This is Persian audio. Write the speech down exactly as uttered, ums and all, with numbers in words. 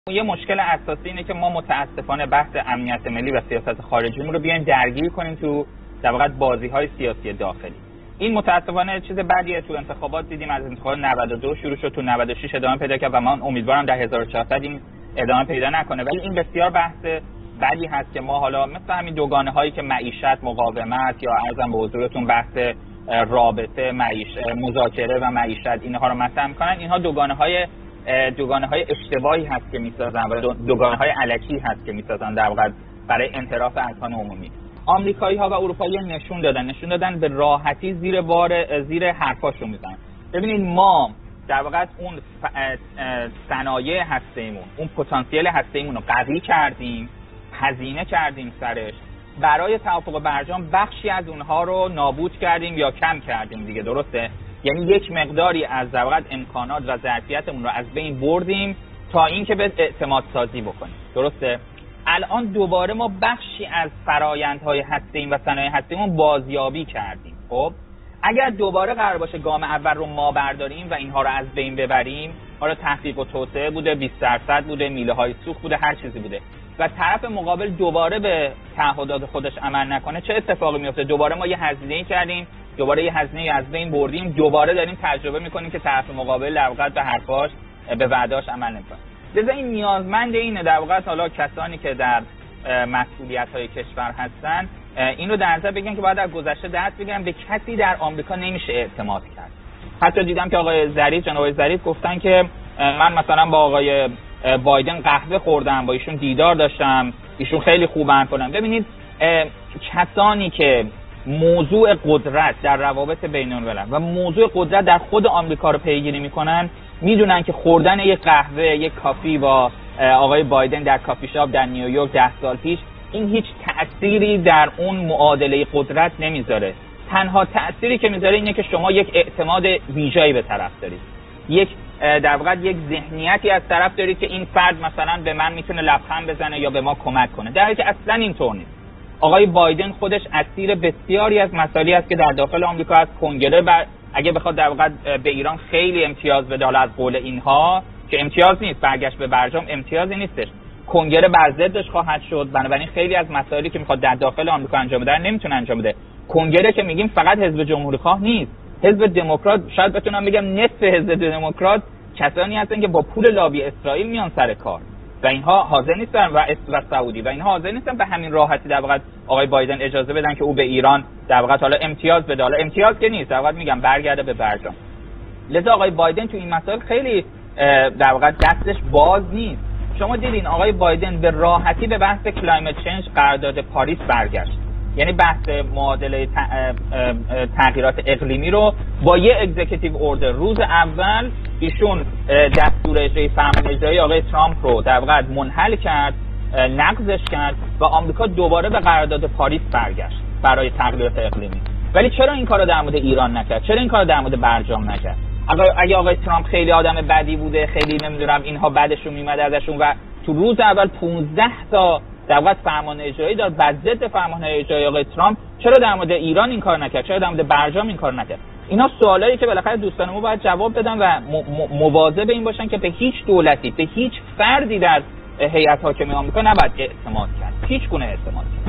یه مشکل اساسی اینه که ما متاسفانه بحث امنیت ملی و سیاست خارجیمون رو بیایم درگیر کنیم تو در واقع بازی‌های سیاسی داخلی. این متاسفانه چیز بدیه. تو انتخابات دیدیم از انتخابات نود و دو شروع شد، تو نود و شش ادامه پیدا کرد و من امیدوارم در هزار و چهارصد این ادامه پیدا نکنه. ولی این بسیار بحث بدی هست که ما حالا مثل همین دوگانه هایی که معیشت، مقاومت یا ارزم به حضورتون بحث رابطه، معیشت، مذاکره و معیشت اینها رو مطرح می‌کنن. اینها دوگانه های دوگانه های اشتباهی هست که میسازن و دوگانه های الکی هست که میسازن در واقع برای انحراف اذهان عمومی. آمریکایی ها و اروپایی نشون دادن نشون دادن به راحتی زیر بار زیر حرفاشون میزنن. ببینید ما در واقع اون صنایع هسته‌ایمون، اون پتانسیل هسته‌ایمون رو قوی کردیم، هزینه کردیم سرش، برای توافق برجام بخشی از اونها رو نابود کردیم یا کم کردیم دیگه، درسته؟ یعنی یک مقداری از در واقع امکانات و ظرفیتمون رو از بین بردیم تا اینکه به اعتماد سازی بکنیم، درسته؟ الان دوباره ما بخشی از فرآیندهای هسته‌ای و صنایع هسته‌ایمون بازیابی کردیم. خب اگر دوباره قرار باشه گام اول رو ما برداریم و اینها رو از بین ببریم، حالا تحقیق و توسعه بوده، بیست درصد بوده، میله های سوخت بوده، هر چیزی بوده و طرف مقابل دوباره به تعهدات خودش عمل نکنه، چه اتفاقی میفته؟ دوباره ما یه هزینه‌ای کردیم، دوباره یه هزینه از بین بردیم، دوباره داریم تجربه میکنیم که طرف مقابل در واقع به حرفاش، به وعده‌اش عمل نمیکنه. لذا این نیازمند اینه در واقع حالا کسانی که در مسئولیت‌های کشور هستن این رو در نظر بگیرن که باید از گذشته درس بگیرن. به کسی در آمریکا نمیشه اعتماد کرد. حتی دیدم که آقای ظریف، جناب آقای ظریف گفتن که من مثلا با آقای بایدن قهوه خوردم، با ایشون دیدار داشتم، ایشون خیلی خوبن کنن. ببینید کسانی که موضوع قدرت در روابط بین‌الملل و موضوع قدرت در خود آمریکا رو پیگیری میکنن میدونن که خوردن یک قهوه، یک کافی با آقای بایدن در کافی شاپ در نیویورک ده سال پیش این هیچ تأثیری در اون معادله قدرت نمیذاره. تنها تأثیری که میذاره اینه که شما یک اعتماد ویژه‌ای به طرف دارید، یک در واقع یک ذهنیتی از طرف دارید که این فرد مثلا به من میتونه لبخند بزنه یا به ما کمک کنه، در حالی که اصلا اینطور نیست. آقای بایدن خودش اسیر بسیاری از مسائلی است که در داخل آمریکا از کنگره بر اگه بخواد در واقع به ایران خیلی امتیاز بده، از قول اینها که امتیاز نیست، برگشت به برجام امتیازی نیستش، کنگره بر ضدش خواهد شد. بنابراین خیلی از مسائلی که میخواد در داخل آمریکا انجام بده نمیتونه انجام بده. کنگره که میگیم فقط حزب جمهوری خواه نیست، حزب دموکرات، شاید بتونم بگم نصف حزب دموکرات کسانی هستن که با پول لابی اسرائیل میان سر کار و اینها حاضر نیستن و و سعودی و اینها حاضر نیستن به همین راحتی در واقع آقای بایدن اجازه بدن که او به ایران در واقع حالا امتیاز بده. حالا امتیاز که نیست، در واقع میگم برگرده به برجام. لذا آقای بایدن تو این مسائل خیلی در واقع دستش باز نیست. شما دیدین آقای بایدن به راحتی به بحث کلایمت چنج، قرارداد پاریس برگشت، یعنی بحث معادله تغییرات اقلیمی رو با یه اگزیکیتیو اوردر روز اول ایشون دستور اجرایی فرمان اجرایی آقای ترامپ رو در واقع منحل کرد، نقضش کرد و آمریکا دوباره به قرارداد پاریس برگشت برای تغییرات اقلیمی. ولی چرا این کارو در مورد ایران نکرد؟ چرا این کارو در مورد برجام نکرد؟ اگه آقای ترامپ خیلی آدم بدی بوده، خیلی نمیدونم اینها بعدشون میمد ازشون و تو روز اول پانزده تا در واقع فرمان اجرایی داد بر ضد فرمان اجرایی آقای ترامپ، چرا در مورد ایران این کار نکرد؟ چرا در مورد برجام این کار نکرد؟ اینا سوالایی که بالاخره دوستان ما باید جواب بدن و مواظب این باشن که به هیچ دولتی، به هیچ فردی در هیئت حاکمه آمریکا نباید اعتماد کرد، هیچ گونه اعتماد کرد.